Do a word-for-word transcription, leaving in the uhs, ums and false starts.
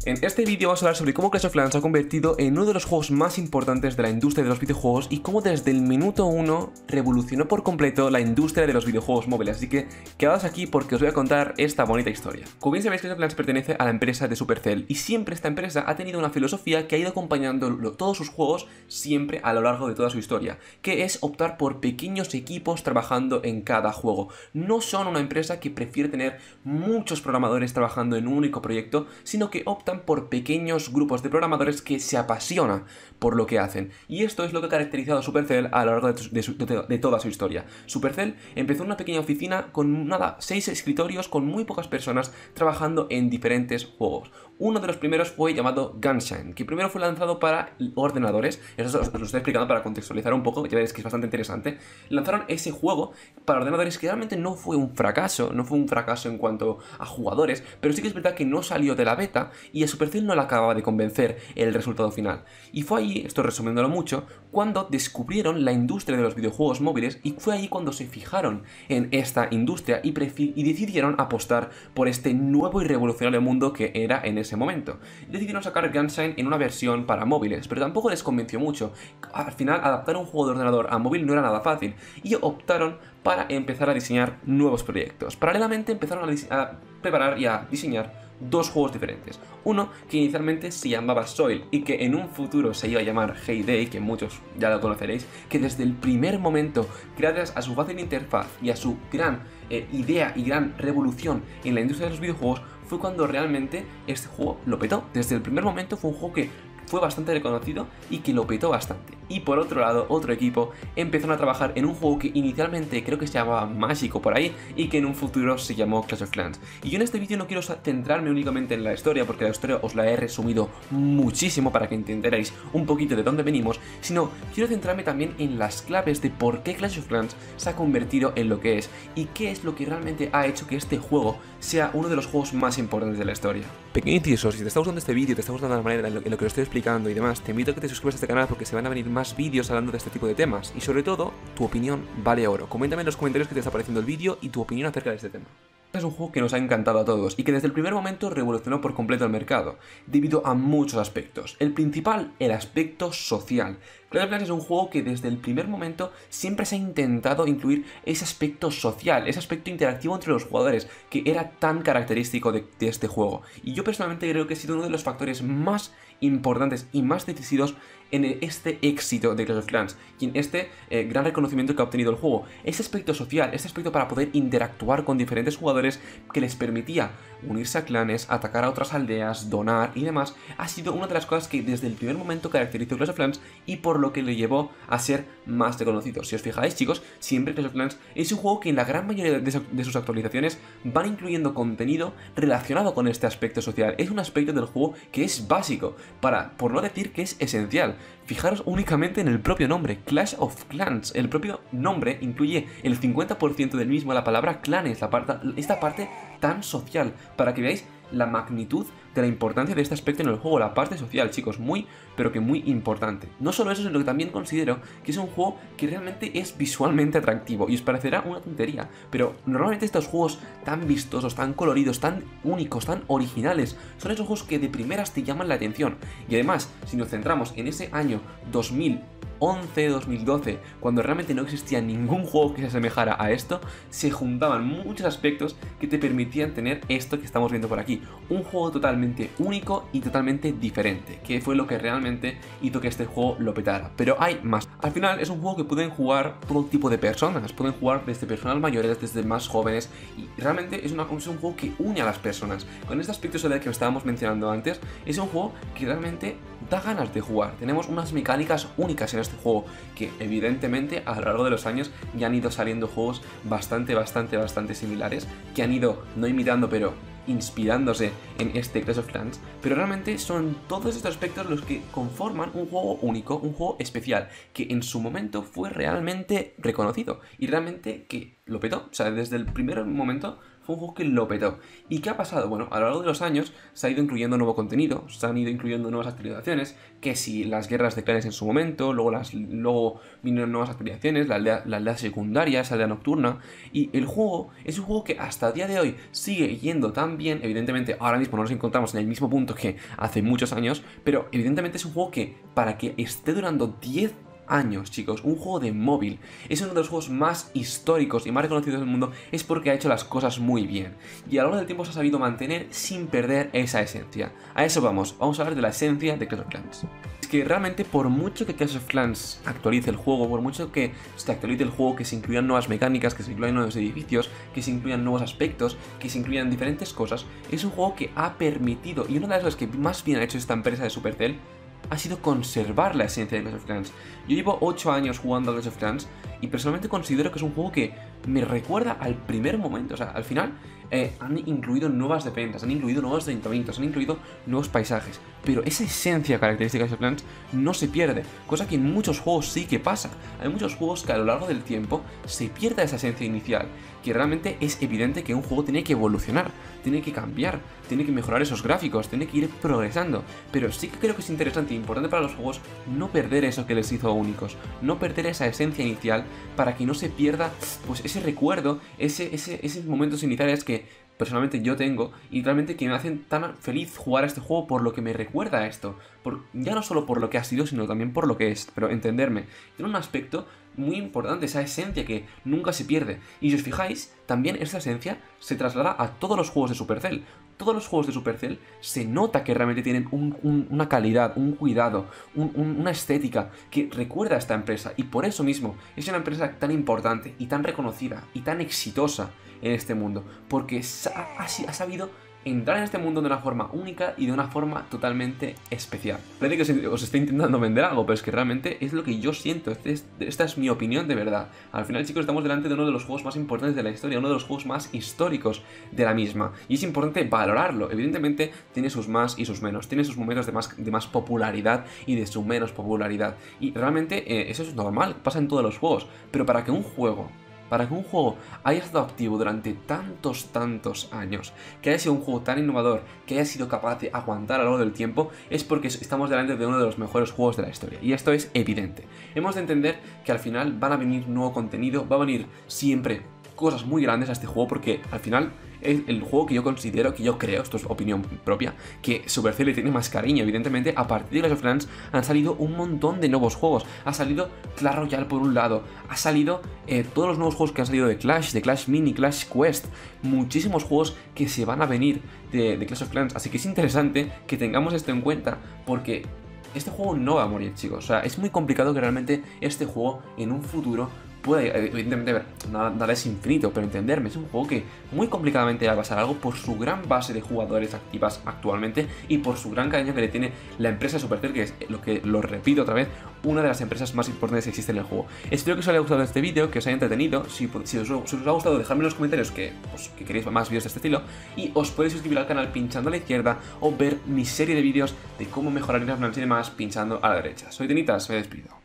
En este vídeo vamos a hablar sobre cómo Clash of Clans se ha convertido en uno de los juegos más importantes de la industria de los videojuegos y cómo desde el minuto uno revolucionó por completo la industria de los videojuegos móviles. Así que quedaos aquí porque os voy a contar esta bonita historia. Como bien sabéis, Clash of Clans pertenece a la empresa de Supercell y siempre esta empresa ha tenido una filosofía que ha ido acompañando todos sus juegos siempre a lo largo de toda su historia, que es optar por pequeños equipos trabajando en cada juego. No son una empresa que prefiere tener muchos programadores trabajando en un único proyecto, sino que opta por pequeños grupos de programadores que se apasionan por lo que hacen. Y esto es lo que ha caracterizado a Supercell a lo largo de, de, su, de, de toda su historia. Supercell empezó en una pequeña oficina con nada, seis escritorios con muy pocas personas trabajando en diferentes juegos. Uno de los primeros fue llamado Gunshine, que primero fue lanzado para ordenadores. Eso os, os lo estoy explicando para contextualizar un poco, ya veréis que es bastante interesante. Lanzaron ese juego para ordenadores que realmente no fue un fracaso, no fue un fracaso en cuanto a jugadores, pero sí que es verdad que no salió de la beta y a Supercell no le acababa de convencer el resultado final. Y fue ahí, esto resumiéndolo mucho, cuando descubrieron la industria de los videojuegos móviles y fue ahí cuando se fijaron en esta industria y, y decidieron apostar por este nuevo y revolucionario mundo que era en ese momento. Decidieron sacar Gunshine en una versión para móviles, pero tampoco les convenció mucho. Al final, adaptar un juego de ordenador a móvil no era nada fácil y optaron para empezar a diseñar nuevos proyectos. Paralelamente empezaron a, a preparar y a diseñar dos juegos diferentes. Uno que inicialmente se llamaba Soil y que en un futuro se iba a llamar Hay-Day, que muchos ya lo conoceréis, que desde el primer momento, gracias a su fácil interfaz y a su gran eh, idea y gran revolución en la industria de los videojuegos, fue cuando realmente este juego lo petó. Desde el primer momento fue un juego que fue bastante reconocido y que lo petó bastante. Y por otro lado, otro equipo empezaron a trabajar en un juego que inicialmente creo que se llamaba Mágico por ahí y que en un futuro se llamó Clash of Clans. Y yo en este vídeo no quiero centrarme únicamente en la historia, porque la historia os la he resumido muchísimo para que entenderáis un poquito de dónde venimos, sino quiero centrarme también en las claves de por qué Clash of Clans se ha convertido en lo que es y qué es lo que realmente ha hecho que este juego sea uno de los juegos más importantes de la historia. Pequeño inciso, si te está gustando este vídeo, te está gustando la manera en lo, en lo que lo estoy explicando y demás, te invito a que te suscribas a este canal porque se van a venir más vídeos hablando de este tipo de temas y sobre todo, tu opinión vale oro. Coméntame en los comentarios qué te está pareciendo el vídeo y tu opinión acerca de este tema. Es un juego que nos ha encantado a todos y que desde el primer momento revolucionó por completo el mercado, debido a muchos aspectos. El principal, el aspecto social. Clash of Clans es un juego que desde el primer momento siempre se ha intentado incluir ese aspecto social, ese aspecto interactivo entre los jugadores, que era tan característico de, de este juego. Y yo personalmente creo que ha sido uno de los factores más importantes y más decisivos en este éxito de Clash of Clans y en este eh, gran reconocimiento que ha obtenido el juego. Ese aspecto social, ese aspecto para poder interactuar con diferentes jugadores que les permitía unirse a clanes, atacar a otras aldeas, donar y demás, ha sido una de las cosas que desde el primer momento caracterizó Clash of Clans y por lo que le llevó a ser más reconocido. Si os fijáis, chicos, siempre Clash of Clans es un juego que en la gran mayoría de sus actualizaciones van incluyendo contenido relacionado con este aspecto social. Es un aspecto del juego que es básico, para, por no decir que es esencial. Fijaros únicamente en el propio nombre, Clash of Clans. El propio nombre incluye el cincuenta por ciento del mismo, la palabra clanes, la parte, esta parte tan social, para que veáis la magnitud de la importancia de este aspecto en el juego, la parte social, chicos, muy, pero que muy importante. No solo eso, sino que también considero que es un juego que realmente es visualmente atractivo, y os parecerá una tontería, pero normalmente estos juegos tan vistosos, tan coloridos, tan únicos, tan originales, son esos juegos que de primeras te llaman la atención. Y además, si nos centramos en ese año dos mil once, dos mil doce, cuando realmente no existía ningún juego que se asemejara a esto, se juntaban muchos aspectos que te permitían tener esto que estamos viendo por aquí. Un juego totalmente único y totalmente diferente, que fue lo que realmente hizo que este juego lo petara. Pero hay más. Al final es un juego que pueden jugar todo tipo de personas, pueden jugar desde personas mayores, desde más jóvenes, y realmente es, una, es un juego que une a las personas. Con este aspecto social que estábamos mencionando antes, es un juego que realmente da ganas de jugar. Tenemos unas mecánicas únicas en este juego que evidentemente a lo largo de los años ya han ido saliendo juegos bastante, bastante, bastante similares, que han ido no imitando pero inspirándose en este Clash of Clans, pero realmente son todos estos aspectos los que conforman un juego único, un juego especial, que en su momento fue realmente reconocido y realmente que lo petó. O sea, desde el primer momento fue un juego que lo petó. ¿Y qué ha pasado? Bueno, a lo largo de los años se ha ido incluyendo nuevo contenido, se han ido incluyendo nuevas actualizaciones, que si las guerras de clanes en su momento, luego, las, luego vinieron nuevas actualizaciones, la aldea, la aldea secundaria, esa aldea nocturna, y el juego es un juego que hasta el día de hoy sigue yendo tan bien. Evidentemente ahora mismo no nos encontramos en el mismo punto que hace muchos años, pero evidentemente es un juego que para que esté durando diez años, chicos, un juego de móvil, es uno de los juegos más históricos y más reconocidos del mundo, es porque ha hecho las cosas muy bien y a lo largo del tiempo se ha sabido mantener sin perder esa esencia. A eso vamos, vamos a hablar de la esencia de Clash of Clans. Es que realmente por mucho que Clash of Clans actualice el juego, por mucho que se actualice el juego, que se incluyan nuevas mecánicas, que se incluyan nuevos edificios, que se incluyan nuevos aspectos, que se incluyan diferentes cosas, es un juego que ha permitido, y una de las cosas que más bien ha hecho esta empresa de Supercell, ha sido conservar la esencia de Clash of Clans. Yo llevo ocho años jugando a Clash of Clans y personalmente considero que es un juego que me recuerda al primer momento. O sea, al final eh, han incluido nuevas defensas, han incluido nuevos ayuntamientos, han incluido nuevos paisajes, pero esa esencia característica de Clash of Clans no se pierde, cosa que en muchos juegos sí que pasa. Hay muchos juegos que a lo largo del tiempo se pierde esa esencia inicial, que realmente es evidente que un juego tiene que evolucionar, tiene que cambiar, tiene que mejorar esos gráficos, tiene que ir progresando, pero sí que creo que es interesante e importante para los juegos no perder eso que les hizo únicos, no perder esa esencia inicial para que no se pierda pues ese recuerdo, ese, ese, esos momentos iniciales que personalmente yo tengo y realmente que me hacen tan feliz jugar a este juego por lo que me recuerda a esto, por, ya no solo por lo que ha sido, sino también por lo que es, pero entenderme, tiene un aspecto muy importante, esa esencia que nunca se pierde, y si os fijáis, también esa esencia se traslada a todos los juegos de Supercell. Todos los juegos de Supercell se nota que realmente tienen un, un, una calidad, un cuidado, un, un, una estética que recuerda a esta empresa, y por eso mismo es una empresa tan importante y tan reconocida y tan exitosa en este mundo, porque ha, ha, ha sabido entrar en este mundo de una forma única y de una forma totalmente especial. Parece que os, os estoy intentando vender algo, pero es que realmente es lo que yo siento. Este es, esta es mi opinión de verdad. Al final, chicos, estamos delante de uno de los juegos más importantes de la historia, uno de los juegos más históricos de la misma, y es importante valorarlo. Evidentemente tiene sus más y sus menos, tiene sus momentos de más, de más popularidad y de su menos popularidad, y realmente eh, eso es normal, pasa en todos los juegos, pero para que un juego Para que un juego haya estado activo durante tantos, tantos años, que haya sido un juego tan innovador, que haya sido capaz de aguantar a lo largo del tiempo, es porque estamos delante de uno de los mejores juegos de la historia. Y esto es evidente. Hemos de entender que al final van a venir nuevo contenido, va a venir siempre cosas muy grandes a este juego, porque al final es el juego que yo considero, que yo creo, esto es opinión propia, que Supercell le tiene más cariño. Evidentemente, a partir de Clash of Clans han salido un montón de nuevos juegos. Ha salido Clash Royale por un lado, ha salido eh, todos los nuevos juegos que han salido de Clash, de Clash Mini, Clash Quest, muchísimos juegos que se van a venir de, de Clash of Clans, así que es interesante que tengamos esto en cuenta, porque este juego no va a morir, chicos. O sea, es muy complicado que realmente este juego en un futuro puede, evidentemente, ver, nada, nada es infinito, pero entenderme, es un juego que muy complicadamente va a pasar algo por su gran base de jugadores activas actualmente y por su gran cariño que le tiene la empresa Supercell, que es, lo que lo repito otra vez, una de las empresas más importantes que existe en el juego. Espero que os haya gustado este vídeo, que os haya entretenido. Si, si, os, si os ha gustado, dejadme en los comentarios que, pues, que queréis más vídeos de este estilo, y os podéis suscribir al canal pinchando a la izquierda o ver mi serie de vídeos de cómo mejorar Clash of Clans y demás pinchando a la derecha. Soy Tenitas, me despido.